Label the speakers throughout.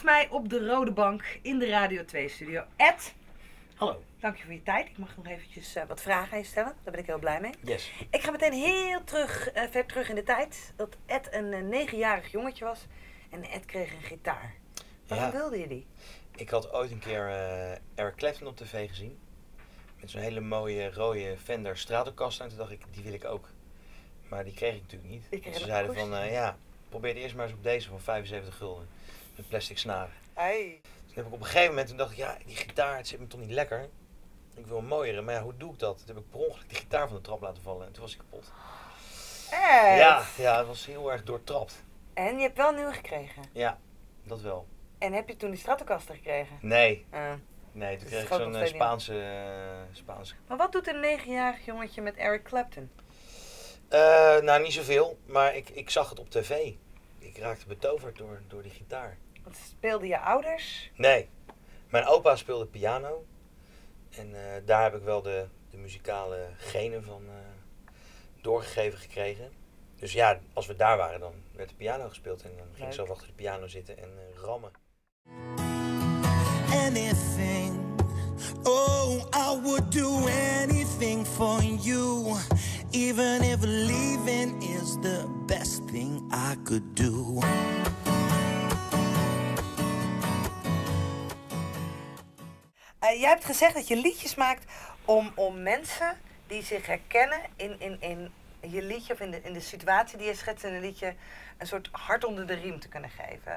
Speaker 1: Naast mij op de rode bank in de Radio 2 studio, Ed.
Speaker 2: Hallo.
Speaker 1: Dank je voor je tijd. Ik mag nog eventjes wat vragen aan je stellen. Daar ben ik heel blij mee.
Speaker 2: Yes.
Speaker 1: Ik ga meteen heel ver terug in de tijd. Dat Ed een 9-jarig jongetje was. En Ed kreeg een gitaar. Waarom wilde je die?
Speaker 2: Ik had ooit een keer Eric Clapton op tv gezien. Met zo'n hele mooie rode Fender Stratocaster. En toen dacht ik, die wil ik ook. Maar die kreeg ik natuurlijk niet. Dus ze zeiden van, probeer het eerst maar eens op deze van 75 gulden. Met plastic snaren.
Speaker 1: Hey.
Speaker 2: Dus heb ik op een gegeven moment, toen dacht ik, ja, die gitaar, het zit me toch niet lekker. Ik wil een mooiere, maar ja, hoe doe ik dat? Toen heb ik per ongeluk die gitaar van de trap laten vallen en toen was hij kapot. Ja, het was heel erg doortrapt.
Speaker 1: En je hebt wel een nieuwe gekregen?
Speaker 2: Ja, dat wel.
Speaker 1: En heb je toen die Stratocaster gekregen?
Speaker 2: Nee. Nee, toen kreeg ik zo'n Spaanse...
Speaker 1: Maar wat doet een 9-jarig jongetje met Eric Clapton?
Speaker 2: Nou, niet zoveel, maar ik zag het op tv. Ik raakte betoverd door die gitaar.
Speaker 1: Wat speelden je ouders?
Speaker 2: Nee, mijn opa speelde piano. En daar heb ik wel de muzikale genen van doorgegeven gekregen. Dus ja, als we daar waren, dan werd de piano gespeeld. En dan ging ik zo achter de piano zitten en rammen.
Speaker 3: Anything, oh, I would do anything for you. Even if leaving is the best thing I could do.
Speaker 1: Jij hebt gezegd dat je liedjes maakt om mensen die zich herkennen in je liedje of in de situatie die je schetst in een liedje een soort hart onder de riem te kunnen geven.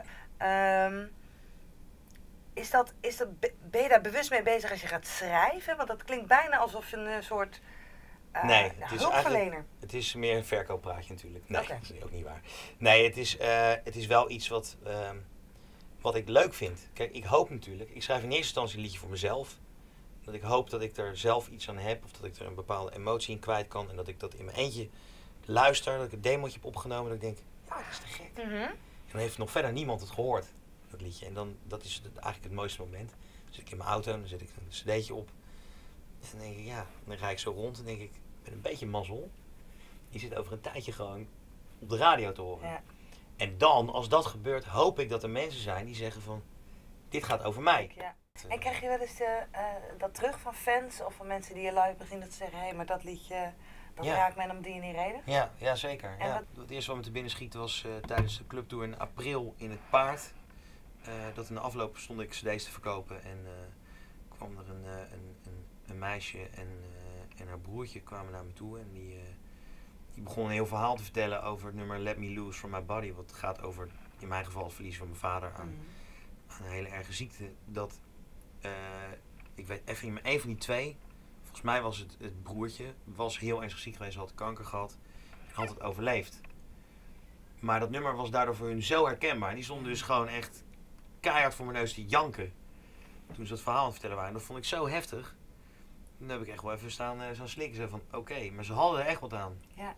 Speaker 1: Ben je daar bewust mee bezig als je gaat schrijven? Want dat klinkt bijna alsof je een soort
Speaker 2: nee, het is
Speaker 1: hulpverlener.
Speaker 2: Het is meer een verkooppraatje natuurlijk. Nee,
Speaker 1: Okay.
Speaker 2: Dat is ook niet waar. Nee, het is wel iets wat ik leuk vind. Kijk, ik hoop natuurlijk, ik schrijf in eerste instantie een liedje voor mezelf. Dat ik hoop dat ik er zelf iets aan heb of dat ik er een bepaalde emotie in kwijt kan. En dat ik dat in mijn eentje luister, dat ik een demootje heb opgenomen. Dat ik denk, ja, dat is te gek.
Speaker 1: Mm-hmm.
Speaker 2: En dan heeft nog verder niemand het gehoord, dat liedje. En dan, dat is eigenlijk het mooiste moment. Dan zit ik in mijn auto en dan zet ik een cd'tje op. En dan denk ik, ja, dan rijd ik zo rond en denk ik, met een beetje mazzel. Die zit over een tijdje gewoon op de radio te horen.
Speaker 1: Ja.
Speaker 2: En dan, als dat gebeurt, hoop ik dat er mensen zijn die zeggen van, dit gaat over mij.
Speaker 1: Ja. En krijg je wel eens dat terug van fans of van mensen die je live hebben gezien dat ze zeggen, hé, maar dat liedje, dat raakt mij om die en die reden?
Speaker 2: Ja, zeker.
Speaker 1: En
Speaker 2: Ja. Het eerste wat me te binnen schiet was tijdens de clubtour in april in het Paard. Dat in de afloop stond ik cd's te verkopen en kwam er een meisje en haar broertje kwamen naar me toe en die begon een heel verhaal te vertellen over het nummer Let Me Loose From My Body. Wat gaat over, in mijn geval, het verlies van mijn vader aan een hele erge ziekte. Dat, ik weet even niet meer, een van die twee, volgens mij was het broertje, was heel ernstig ziek geweest, had kanker gehad en had het overleefd. Maar dat nummer was daardoor voor hun zo herkenbaar. En die stonden dus gewoon echt keihard voor mijn neus te janken toen ze dat verhaal aan het vertellen waren. En dat vond ik zo heftig. Toen heb ik echt wel even staan slikken. Zo van, oké, maar ze hadden er echt wat aan.
Speaker 1: Ja.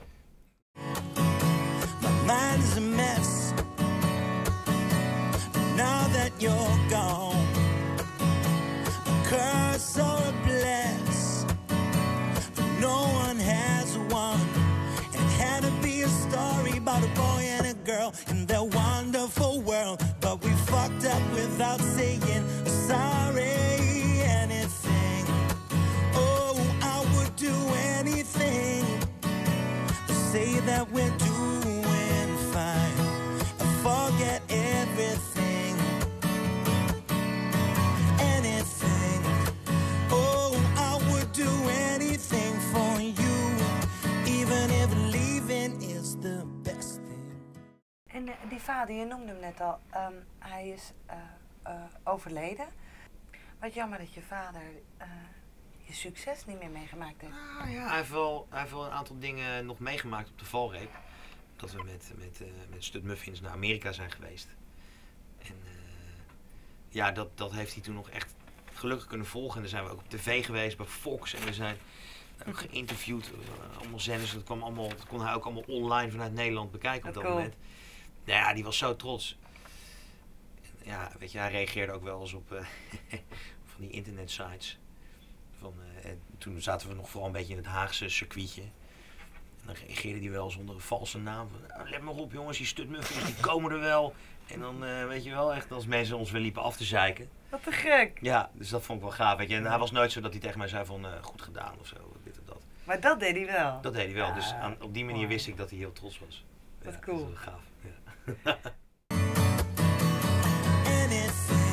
Speaker 3: My mind is a mess. Now that you're gone, a curse or a bless, no one has won. And it had to be a story about a boy and a girl in their wonderful world. But we fucked up without saying sorry. Anything, oh, I would do anything to say that we're doing fine. Forget everything, anything. Oh, I would do anything for you, even if leaving is the best thing.
Speaker 1: En die vader, je noemde hem net al, hij is overleden. Wat jammer dat je vader je succes niet meer meegemaakt heeft.
Speaker 2: Ah, ja, hij heeft wel een aantal dingen nog meegemaakt op de valreep. Dat we met Stud Muffins naar Amerika zijn geweest. En ja, dat heeft hij toen nog echt gelukkig kunnen volgen. En dan zijn we ook op tv geweest bij Fox. En we zijn ook geïnterviewd. Allemaal zenders. Dat kon hij ook allemaal online vanuit Nederland bekijken op dat moment. Nou ja, die was zo trots. En ja, weet je, hij reageerde ook wel eens op van die internetsites. Toen zaten we nog vooral een beetje in het Haagse circuitje. En dan reageerde hij wel zonder een valse naam. Van, let maar op jongens, die stutmuffins die komen er wel. En dan weet je wel, echt als mensen ons weer liepen af te zeiken.
Speaker 1: Wat te gek.
Speaker 2: Ja, dus dat vond ik wel gaaf. Weet je. En hij was nooit zo dat hij tegen mij zei van goed gedaan of zo, dit of dat.
Speaker 1: Maar dat deed hij wel.
Speaker 2: Dat deed hij wel,
Speaker 1: Ja,
Speaker 2: dus op die manier
Speaker 1: mooi.
Speaker 2: wist ik dat hij heel trots was.
Speaker 1: Wat
Speaker 2: Ja,
Speaker 1: cool.
Speaker 2: Dat is wel gaaf. Ja.
Speaker 3: And it's